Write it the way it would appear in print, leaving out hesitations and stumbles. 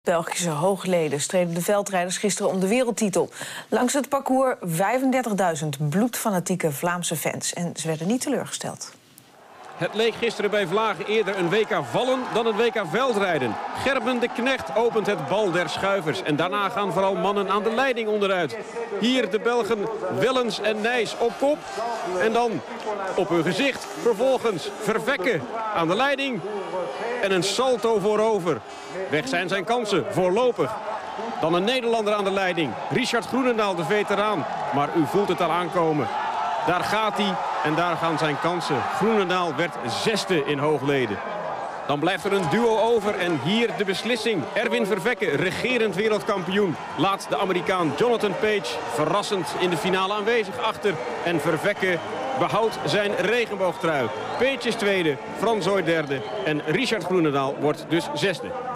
Belgische hoogleden streden de veldrijders gisteren om de wereldtitel. Langs het parcours 35.000 bloedfanatieke Vlaamse fans. En ze werden niet teleurgesteld. Het leek gisteren bij Vlagen eerder een WK vallen dan een WK veldrijden. Gerben de Knecht opent het bal der schuivers. En daarna gaan vooral mannen aan de leiding onderuit. Hier de Belgen Wellens en Nijs op kop. En dan op hun gezicht. Vervolgens Vervekke aan de leiding. En een salto voorover. Weg zijn zijn kansen, voorlopig. Dan een Nederlander aan de leiding. Richard Groenendaal, de veteraan. Maar u voelt het al aankomen. Daar gaat hij en daar gaan zijn kansen. Groenendaal werd 6e in Hoogleden. Dan blijft er een duo over en hier de beslissing. Erwin Vervekke, regerend wereldkampioen, laat de Amerikaan Jonathan Page verrassend in de finale aanwezig achter. En Vervekke behoudt zijn regenboogtrui. Page is tweede, Fransoy derde en Richard Groenendaal wordt dus 6e.